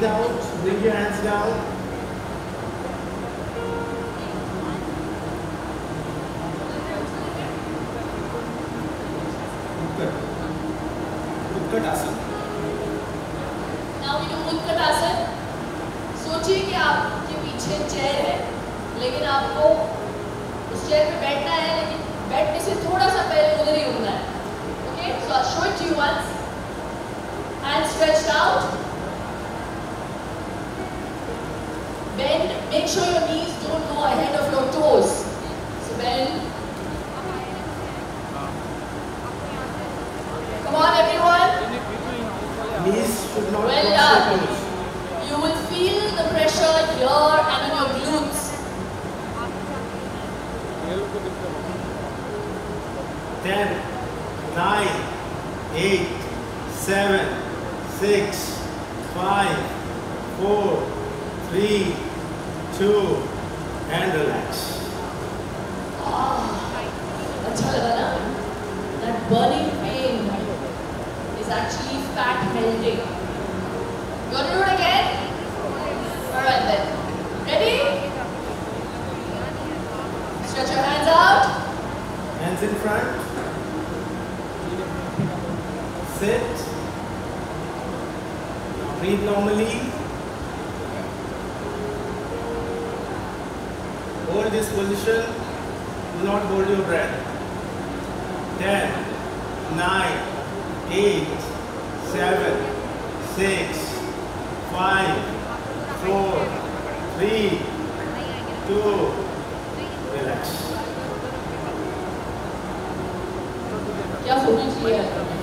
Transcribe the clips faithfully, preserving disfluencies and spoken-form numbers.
breathe out, bring your hands down. Utkatasana. Now we do Utkatasana. सोचिए कि आपके पीछे चेयर है, लेकिन आपको उस चेयर पे बैठना है, लेकिन बैठने से थोड़ा सा पहले उधर ही रुकना है. Okay? So I'll show it to you once. Hands stretched out. Bend. Make sure your knees don't go ahead of your toes. So bend. Come on, everyone. Knees should not Well cross done. your toes. You will feel the pressure here and on your glutes. Ten, nine, eight, seven, six, five, four, three, two, and relax. अच्छा लगा ना? That burning pain is actually fat melting. You want to do it again? Alright then. Ready? Stretch your hands out. Hands in front. Sit. Now breathe normally. Hold this position. Do not hold your breath. Ten, nine, eight, seven, six, five, four, three, two, relax. क्या photo चाहिए?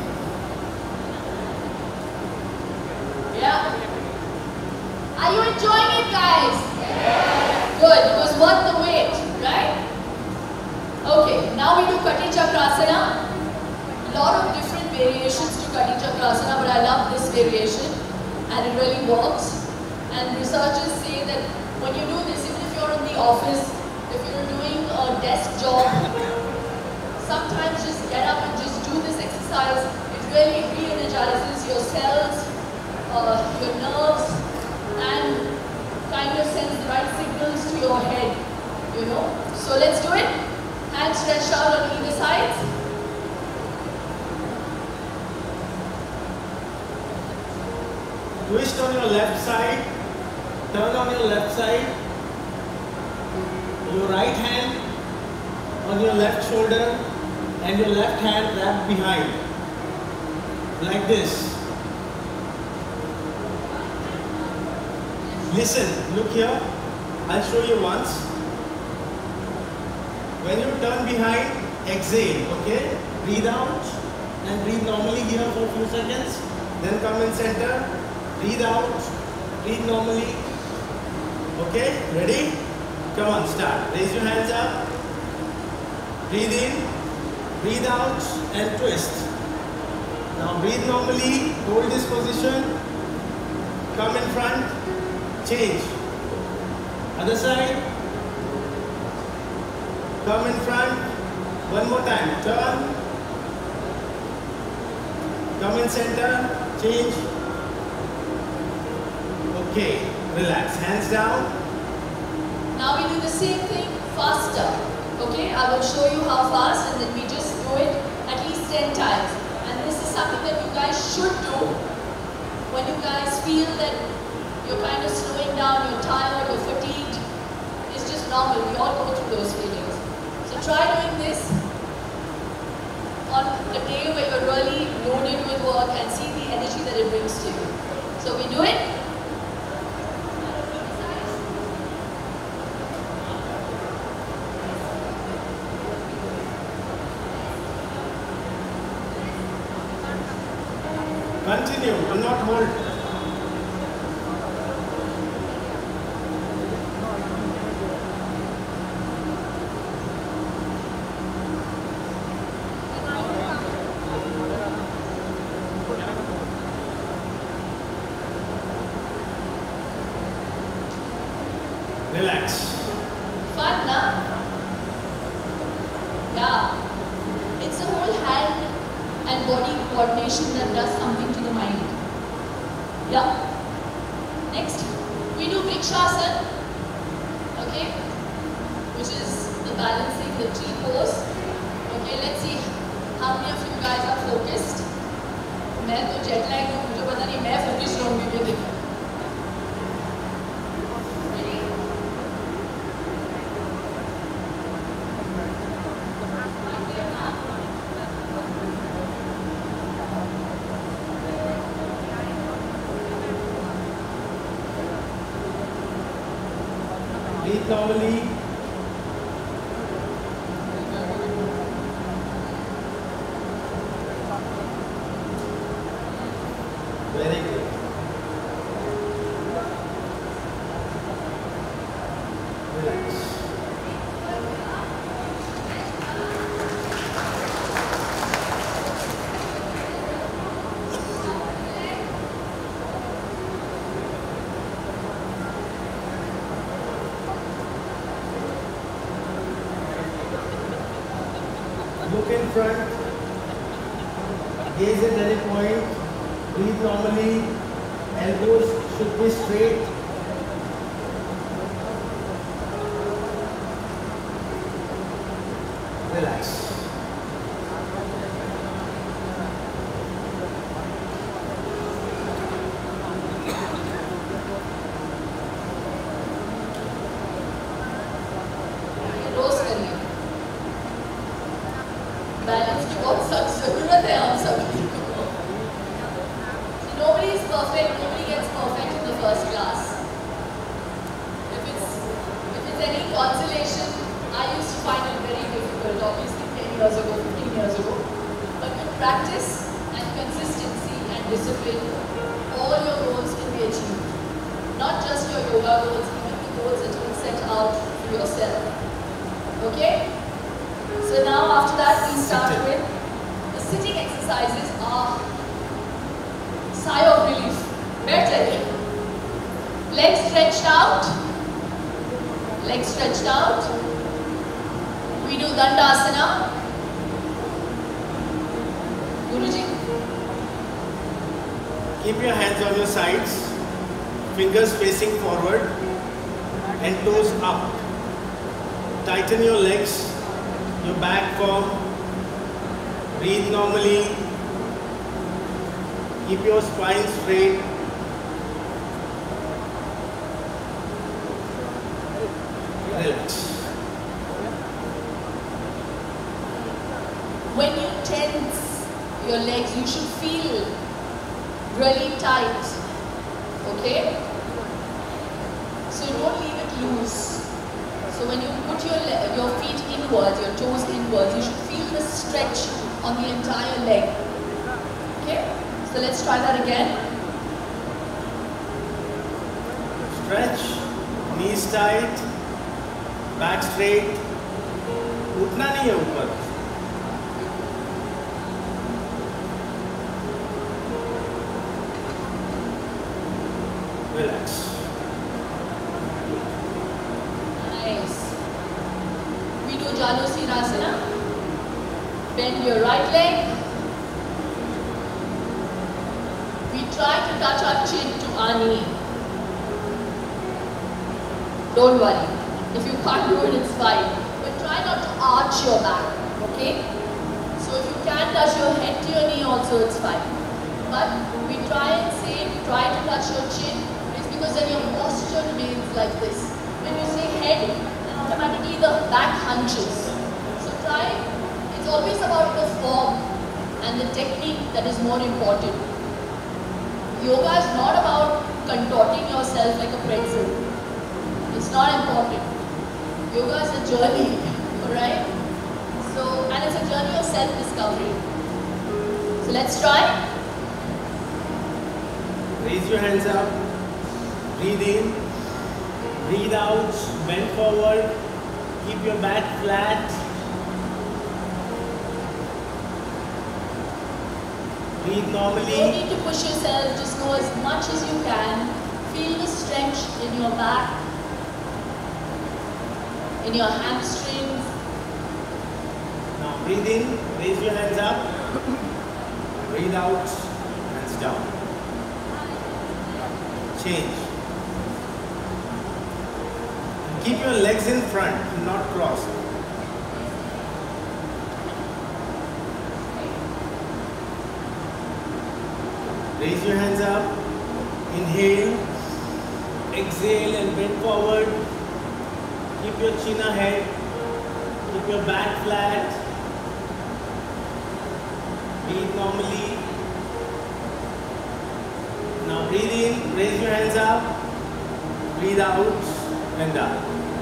Yeah. Are you enjoying it, guys? Good. It was worth the wait, right? Okay. Now we do Kati Chakrasana. Lot of different variations to Kati Chakrasana, but I love this variation, and it really works. And researchers say that when you do this, even if you're in the office, if you're doing a desk job, sometimes just get up and just do this exercise. It really re-energizes your cells, uh, your nerves, and kind of sends the right signals to your head, you know. So let's do it. Hands stretched out on either side. Twist on your left side. Turn on your left side. Your right hand on your left shoulder and your left hand wrapped behind. Like this. Listen, look here. I'll show you once. When you turn behind, exhale, okay? Breathe out and breathe normally here for a few seconds. Then come in center. Breathe out, breathe normally. Okay, ready? Come on, start. Raise your hands up. Breathe in, breathe out, and twist. Now breathe normally, hold this position. Come in front, change. Other side. Come in front. One more time, turn. Come in center, change. Okay, relax. Hands down. Now we do the same thing faster. Okay, I will show you how fast, and then we just do it at least ten times. And this is something that you guys should do when you guys feel that you're kind of slowing down, you're tired, you're fatigued. It's just normal. We all go through those feelings. So try doing this on a day where you're really loaded with work and see the energy that it brings to you. So we do it. Continue, do not hold. Relax. Fun, na? Yeah. It's a whole hand and body coordination that does something to the mind. Yeah. Next, we do Vrikshasana, okay, which is the balancing the tree pose. Okay, let's see how many of you guys are focused. मैं तो jet lag हूँ, मुझे पता नहीं मैं focused रहूँगी क्या देखो. Breathe normally. Very good. Relax. Look in front, gaze at any point, breathe normally, elbows should be straight. Relax. रोज करिए. बैलेंस की बहुत सख्त जरूरत है हम सभी को. Nobody is perfect. Nobody gets perfect in the first class. If it's if it's any consolation, I used to find it very difficult. Obviously, ten years ago, fifteen years ago. But with practice and consistency and discipline, all your goals can be achieved. Not just your yoga goals, even the goals that you set out for yourself. Okay? So now after that we start Sitting. with the sitting exercises are sigh of relief. Better. Legs stretched out. Legs stretched out. We do Dandasana. Guruji. Keep your hands on your sides, fingers facing forward and toes up. Tighten your legs, your back firm. Breathe normally. Keep your spine straight. Relax. When you tense your legs, you should feel really tight. Okay? So don't leave it loose. So when you put your le your feet inwards, your toes inwards, you should feel the stretch on the entire leg. Okay? So let's try that again. Stretch, knees tight, back straight. उठना नहीं है ऊपर. Relax. Nice. We do Jalusirasana. Bend your right leg. We try to touch our chin to our knee. Don't worry. If you can't do it, it's fine. But try not to arch your back. Okay? So if you can touch your head to your knee also, it's fine. But we try and say, try to touch your chin. It's because then your posture remains like this. When you say head, then automatically the back hunches. So try, it's always about the form and the technique that is more important. Yoga is not about contorting yourself like a pretzel. It's not important. Yoga is a journey, alright? So, and it's a journey of self-discovery. So let's try. Raise your hands up. Breathe in. Breathe out. Bend forward. Keep your back flat. Breathe You don't normally. need to push yourself, just go as much as you can. Feel the stretch in your back, in your hamstrings. Now breathe in. Raise your hands up. Breathe out. Hands down. Change. Keep your legs in front, not crossed. Raise your hands up. Inhale. Exhale and bend forward. Keep your chin ahead. Keep your back flat. Breathe normally. Now breathe in. Raise your hands up. Breathe out and down.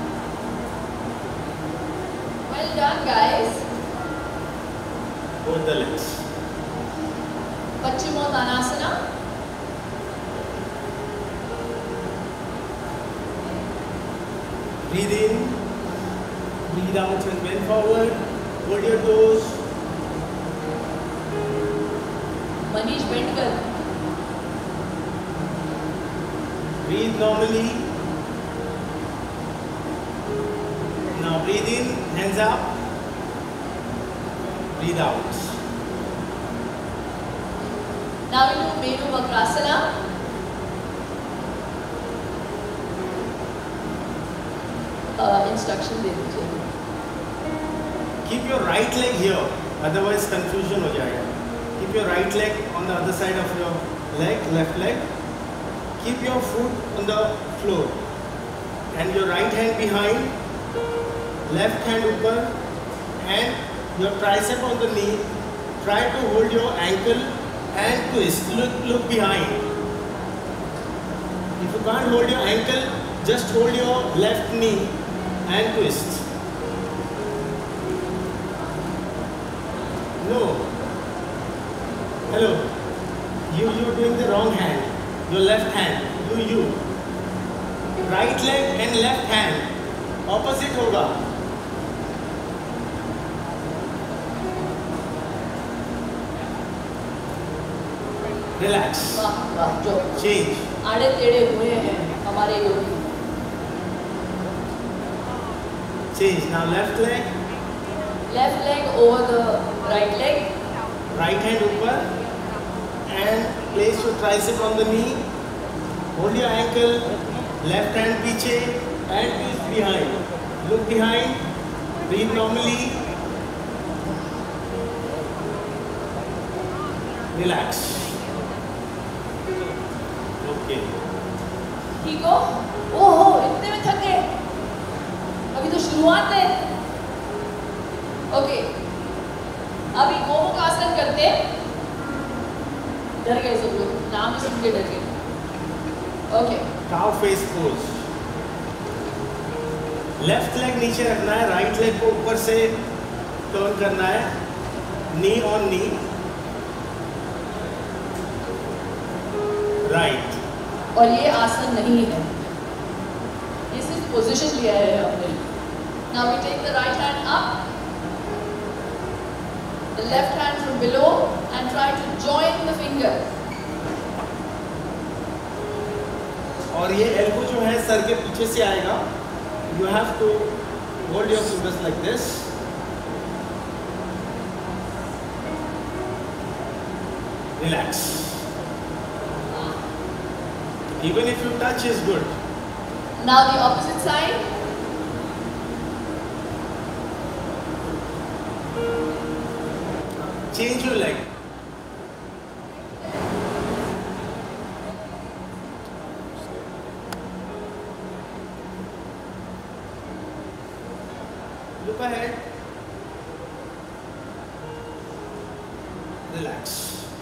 Well done, guys. Both the legs. Paschimottanasana. Breathe in, breathe out and bend forward. Hold your toes. Manish, bend kar. Breathe normally. Now breathe in, hands up. Breathe out. Now we do Menu Vakrasana. Uh, instruction दे दीजिए. Keep your right leg here, otherwise confusion हो जाएगा. Keep your right leg on the other side of your leg, left leg. Keep your foot on the floor and your right hand behind, left hand upper, and your tricep on the knee. Try to hold your ankle and twist. Look, look behind. If you can't hold your ankle, just hold your left knee and twist. No. Hello. You you are doing the wrong hand. Your left hand. Do you. Right leg and left hand. Opposite होगा. Relax. वाह वाह जो Change. आड़े टेढ़े हुए हैं हमारे योगी. Change. Now left leg. Left leg over the right leg. Right hand upper. And place your tricep on the knee. Hold your ankle. Left hand पीछे and twist behind. Look behind. Breathe normally. Relax. Okay. ठीक हो? ओहो इतने में थक गए. अभी तो शुरुआत है. ओके. अभी गोमुखासन करते हैं. डर गए सब लोग. नाम ही सुन के डर गए. Okay. Cow face pose. Left leg नीचे रखना है, राइट लेग को ऊपर से टर्न करना है. Knee on knee. राइट. और ये आसन नहीं है. ये सिर्फ पोजीशन लिया है हमने. Now we take the right hand up, the left hand from below, and try to join the finger. और ये एल्बो जो है सर के पीछे से आएगा. You have to hold your fingers like this. Relax. Even if you touch is good. Now the opposite side. Change your leg. Look ahead. Relax.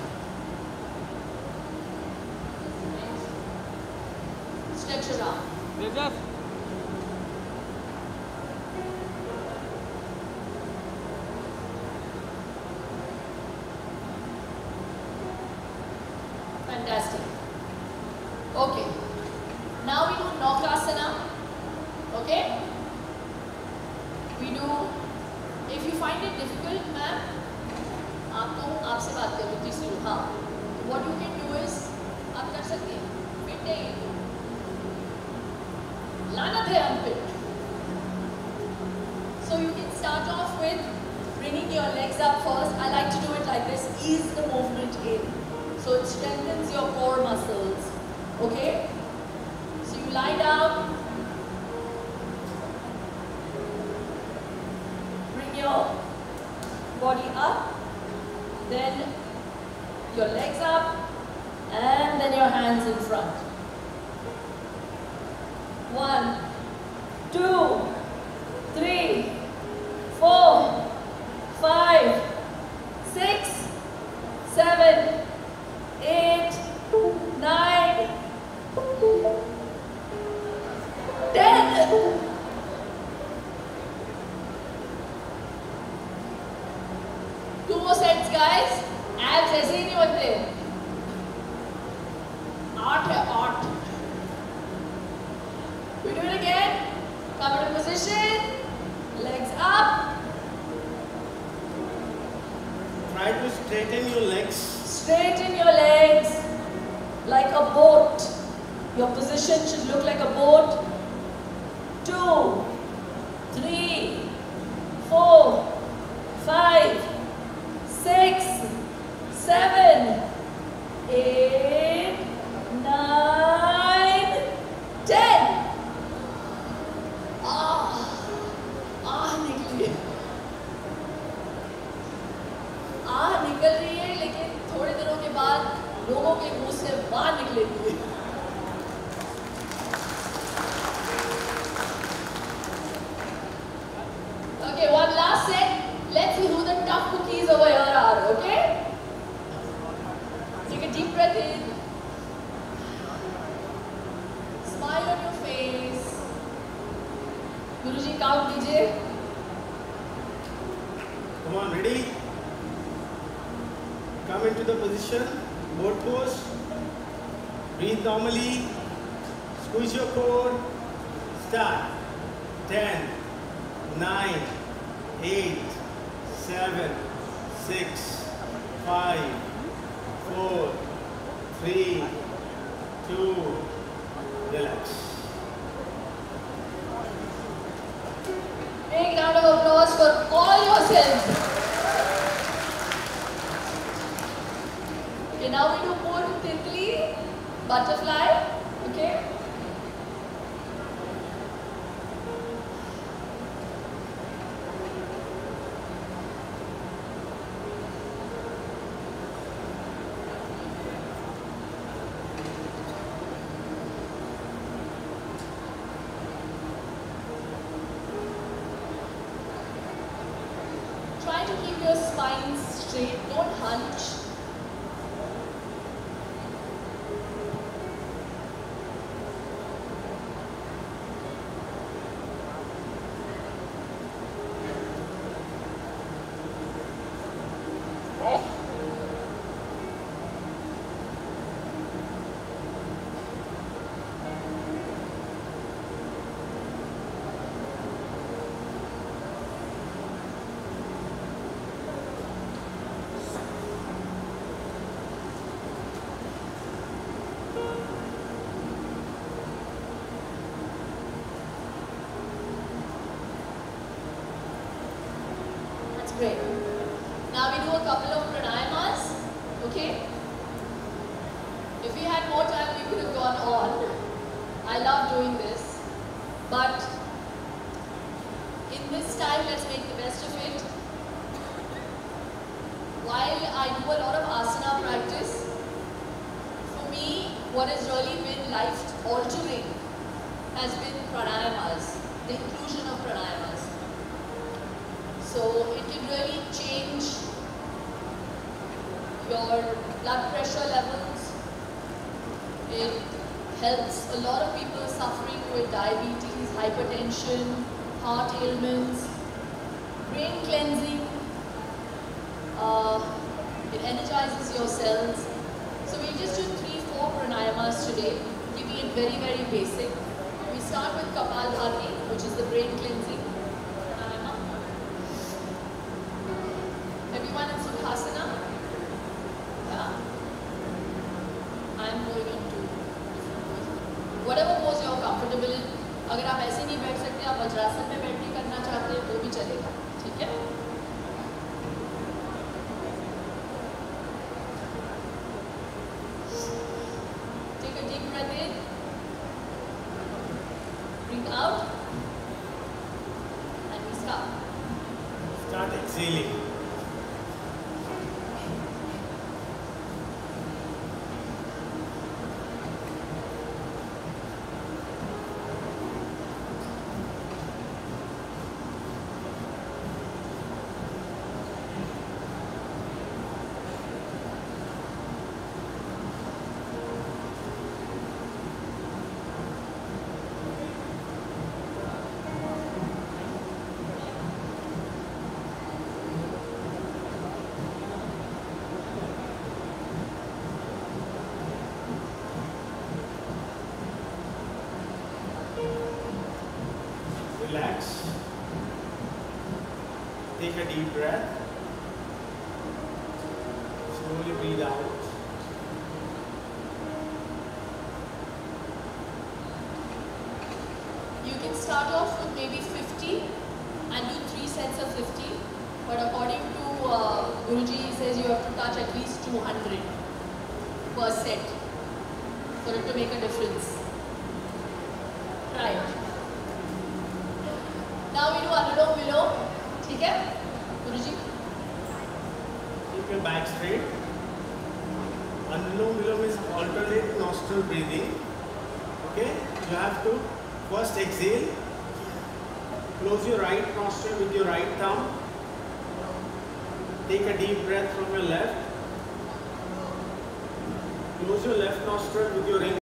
Stretch your arm. Fantastic. Okay. Now we do Naukasana. Okay? We do, if you find it difficult, ma'am, आप तो आपसे बात कर रही थी शुरू. हाँ. What you can do is, आप कर सकते हैं. Fit है ये तो. लानत है unfit. So you can start off with bringing your legs up first. I like to do it like this. Ease the movement in. So it strengthens your core muscles. Okay? So you lie down. your body up, then your legs up, and then your hands in front. One, two, three, four, five, six, seven, eight, nine, ten. Two more sets, guys. Abs ऐसे ही नहीं बनते. आठ है, आठ. We do it again. Come into position. Legs up. Try to straighten your legs. Straighten your legs like a boat. Your position should look like a boat. Two, three, four, five, six, seven, eight, nine, ten. Ah, ah निकली, ah निकल रही है, लेकिन थोड़े दिनों के बाद लोगों के मुंह से बाहर निकलेगी. Okay, one last set. Let's see who the tough cookies over here are, okay? Take a deep breath in. Smile on your face. Guruji, count dijiye. Come on, ready? Come into the position, boat pose. Breathe normally. Squeeze your core. Start. ten, nine, eight, seven, six, five, four, three, two, relax. Big round of applause for all yourselves. Okay, now we do more Titli, butterfly, okay? Try to keep your spine straight, don't hunch. Great. Now we do a couple of pranayamas, okay? If we had more time, we could have gone on. I love doing this. But in this time, let's make the best of it. While I do a lot of asana practice, for me, what has really been life-altering has been pranayamas, the inclusion of pranayamas. So it can really change your blood pressure levels. It helps a lot of people suffering with diabetes, hypertension, heart ailments, brain cleansing. Uh, it energizes your cells. So we'll just do three, four pranayamas today, keeping it very, very basic. We start with Kapalbhati, which is the brain cleansing. Everyone in Sukhasana? Yeah. I'm going into whatever pose you're comfortable in. अगर आप ऐसे नहीं बैठ सकते, आप वज्रासन में बैठ के करना चाहते हैं, वो भी चलेगा, ठीक है? Take a deep breath in. Breathe out. And we start. Start exhaling. Relax. Take a deep breath. Slowly breathe out. You can start off with maybe fifty and do three sets of fifty. But according to uh, Guruji, he says you have to touch at least two hundred per set for it to make a difference. Right. Now we do Anulom Vilom. Okay? Guruji? Keep your back straight. Anulom Vilom is alternate nostril breathing. Okay? You have to first exhale. Close your right nostril with your right thumb. Take a deep breath from your left. Close your left nostril with your ring.